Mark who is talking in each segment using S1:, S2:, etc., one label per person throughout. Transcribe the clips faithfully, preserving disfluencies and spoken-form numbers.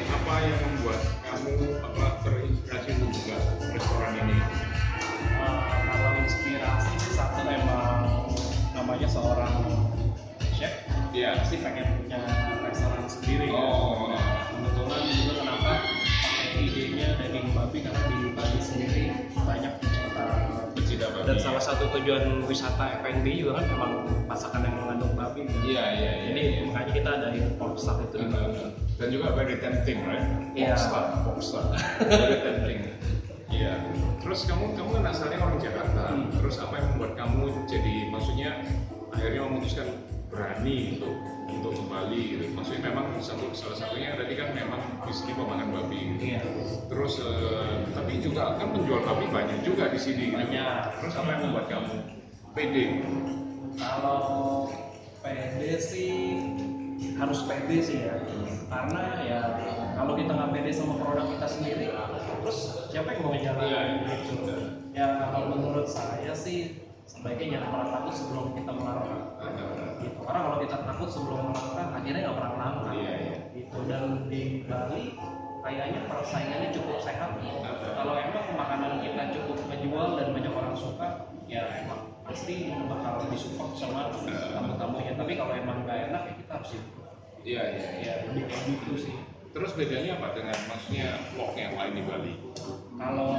S1: apa yang membuat kamu apa terinspirasi untuk buka restoran ini?
S2: Uh, kalau inspirasi sih satu emang namanya seorang chef, dia
S1: Iya.
S2: pasti pengen punya restoran sendiri.
S1: Oh.
S2: Kan? Kebetulan juga kenapa pakai idenya daging babi karena di Bali sendiri banyak pecinta
S1: Pecinta babi.
S2: dan salah satu tujuan wisata F and B juga kan memang masakan yang mengandung babi. Kan?
S1: Iya iya iya.
S2: Jadi
S1: iya.
S2: makanya kita ada pork stock itu di Bali.
S1: Dan juga very tempting, right?
S2: Iya.
S1: Pork stock. Very tempting. Iya. Terus kamu kamu kan asalnya orang Jakarta.
S2: Hmm.
S1: Terus apa yang membuat kamu jadi maksudnya akhirnya memutuskan berani untuk untuk ke Bali gitu. Maksudnya memang satu salah satunya tadi kan memang di sini pemakan babi. Gitu.
S2: Iya.
S1: Terus eh, tapi juga kan menjual babi banyak juga di sini. Gitu.
S2: Banyak.
S1: Terus apa yang membuat kamu pede?
S2: Kalau pede sih harus pede sih ya, karena ya kalau kita nggak pede sama produk kita sendiri, terus siapa yang mau ngejalanin
S1: Iya,
S2: gitu? Ya kalau menurut saya sih sebaiknya jangan pernah takut sebelum kita melangkah. Gitu. Karena kalau kita takut sebelum melangkah, akhirnya nggak pernah melangkah.
S1: Iya, iya.
S2: Gitu. Dan di Bali kayaknya persaingannya cukup sehat. Kalau emang makanan kita cukup menjual dan banyak orang suka, ya emang pasti bakal disupport sama tamu-tamunya. Tapi kalau emang nggak enak ya kita harus improve.
S1: Iya iya iya.
S2: Ya lebih kayak gitu sih.
S1: Terus bedanya apa dengan maksudnya vlog yang lain di Bali?
S2: Kalau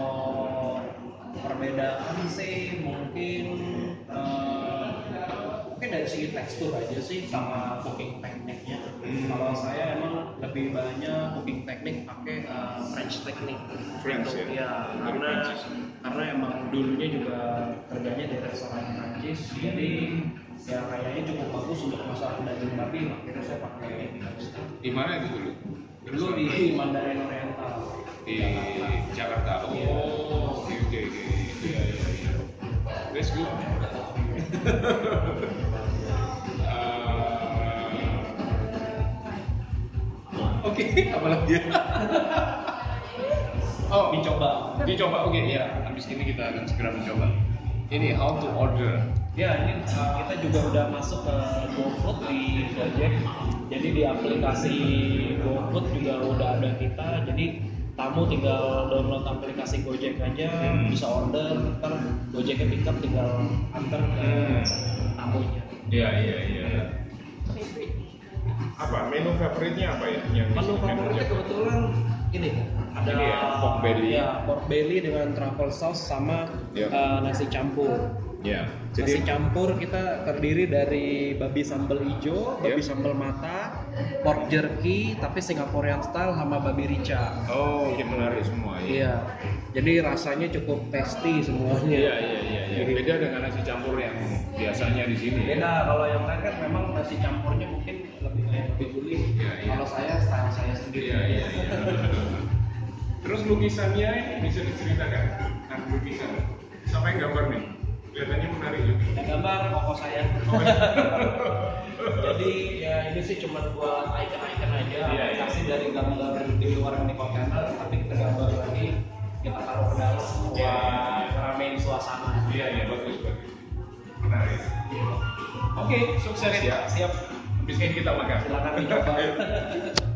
S2: perbedaan sih mungkin eh, mungkin dari segi tekstur aja sih sama cooking tekniknya.
S1: Hmm.
S2: Kalau saya emang lebih banyak cooking teknik pakai eh, French teknik.
S1: French
S2: Untuk-
S1: ya?
S2: ya,
S1: Dari
S2: karena
S1: Prancis.
S2: karena emang dulunya juga kerjanya di restoran Prancis, jadi ya kayaknya cukup bagus untuk masakan daging babi. Akhirnya saya pakai French teknik.
S1: Di mana itu dulu?
S2: Dulu di Mandarin Oriental
S1: Di Jakarta.
S2: Iya.
S1: Oh, oke oke oke. Iya iya iya. That's good. Eh, Oke, apa lagi? Oh,
S2: dicoba.
S1: dicoba. Oke, ya. Habis ini kita akan segera mencoba. Ini how to order.
S2: Ya, ini uh, kita juga udah masuk ke GoFood di Gojek. Jadi di aplikasi GoFood juga udah ada kita. Jadi tamu tinggal download aplikasi Gojek aja,
S1: Hmm.
S2: bisa order, ntar Gojeknya pick up, tinggal antar ke
S1: Hmm.
S2: tamunya.
S1: Iya iya iya. Apa menu favoritnya apa ya? Yang
S2: Menu
S1: di sini
S2: favoritnya kebetulan ini ada
S1: Ini ya, pork belly.
S2: ya, pork belly dengan truffle sauce sama
S1: Ya.
S2: uh, nasi campur.
S1: Ya.
S2: Nasi
S1: Jadi
S2: campur kita terdiri dari babi sambal hijau, babi
S1: Yep.
S2: sambal mata, pork jerky, tapi Singaporean style sama babi rica.
S1: oh, ini menarik semua ya.
S2: Iya, jadi rasanya cukup tasty semuanya.
S1: Iya iya iya iya. Beda dengan nasi campur yang biasanya di sini.
S2: Beda, kalau yang lain kan memang nasi campurnya mungkin lebih kayak lebih gurih.
S1: Iya, iya.
S2: Kalau saya style saya sendiri.
S1: Iya iya iya. Terus lukisannya ini bisa diceritakan? Nah, lukisan. Siapa yang gambar nih? Kelihatannya menarik juga.
S2: Yang gambar koko saya. Jadi ya ini sih cuma buat icon-icon aja,
S1: Iya, iya.
S2: kasih dari gambar di luar yang di kontainer, tapi kita gambar lagi, kita taruh ke dalam buat
S1: Iya.
S2: ramein suasana.
S1: Iya iya bagus bagus. Menarik. Oke, sukses ya.
S2: Siap,
S1: Habis ini kita makan.
S2: silakan dicoba.